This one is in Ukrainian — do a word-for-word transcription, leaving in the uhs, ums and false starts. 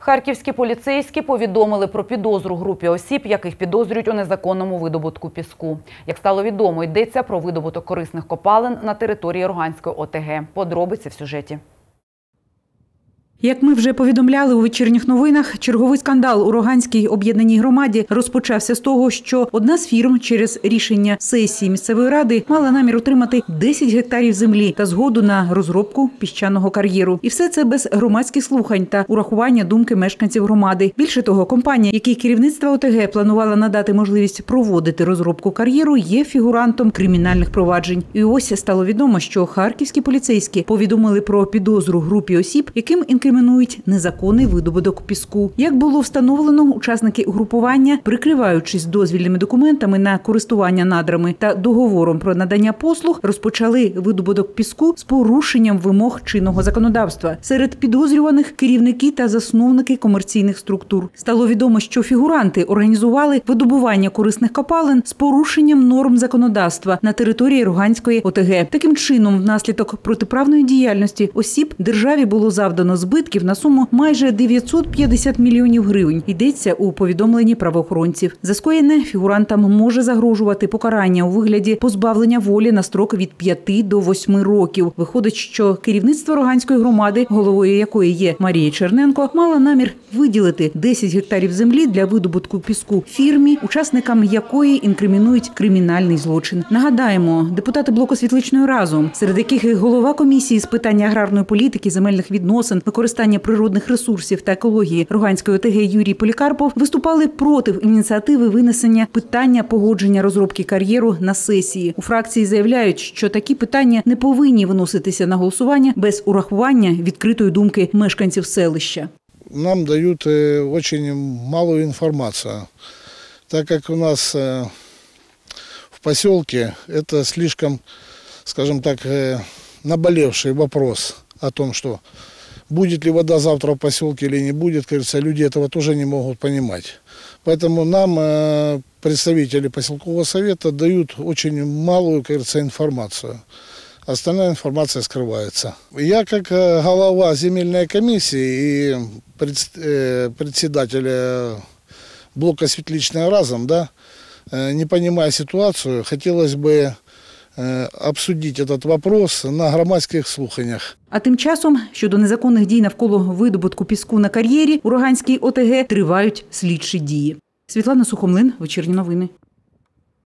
Харківські поліцейські повідомили про підозру групі осіб, яких підозрюють у незаконному видобутку піску. Як стало відомо, йдеться про видобуток корисних копалин на території Роганської О Те Ге. Подробиці в сюжеті. Як ми вже повідомляли у вечірніх новинах, черговий скандал у Роганській об'єднаній громаді розпочався з того, що одна з фірм через рішення сесії місцевої ради мала намір отримати десять гектарів землі та згоду на розробку піщаного кар'єру. І все це без громадських слухань та урахування думки мешканців громади. Більше того, компанія, якій керівництво О Те Ге планувала надати можливість проводити розробку кар'єру, є фігурантом кримінальних проваджень. І ось стало відомо, що харківські поліцейські повідомили про підозру групі осіб, яким інкримінують Інкримінують незаконний видобуток піску. Як було встановлено, учасники угрупування, прикриваючись дозвільними документами на користування надрами та договором про надання послуг, розпочали видобуток піску з порушенням вимог чинного законодавства. Серед підозрюваних – керівники та засновники комерційних структур. Стало відомо, що фігуранти організували видобування корисних копалин з порушенням норм законодавства на території Роганської О Те Ге. Таким чином, внаслідок протиправної діяльності осіб державі було завдано збитків на суму майже дев'ятсот п'ятдесят мільйонів гривень. Йдеться у повідомленні правоохоронців. За скоєне фігурантам може загрожувати покарання у вигляді позбавлення волі на строк від п'яти до восьми років. Виходить, що керівництво Роганської громади, головою якої є Марія Черненко, мало намір виділити десять гектарів землі для видобутку піску фірмі, учасникам якої інкримінують кримінальний злочин. Нагадаємо, депутати блоку «Світличної разом», серед яких і голова комісії з питань аграрної політики, земельних відносин, використання природних ресурсів та екології Роганської О Те Ге Юрій Полікарпов, виступали проти ініціативи винесення питання погодження розробки кар'єру на сесії. У фракції заявляють, що такі питання не повинні виноситися на голосування без урахування відкритої думки мешканців селища. Нам дають дуже мало інформації, так як у нас в поселке це слишком, скажем так, наболевший вопрос о том, что будет ли вода завтра в поселке или не будет, кажется, люди этого тоже не могут понимать. Поэтому нам представители поселкового совета дают очень малую, кажется, информацию. Остальная информация скрывается. Я, как глава земельной комиссии и председатель блока «Светличная разом», да, не понимая ситуацию, хотелось бы обсудити этот вопрос на громадських слуханнях. А тим часом, щодо незаконних дій навколо видобутку піску на кар'єрі у Роганській О Те Ге тривають слідчі дії. Світлана Сухомлин, вечірні новини.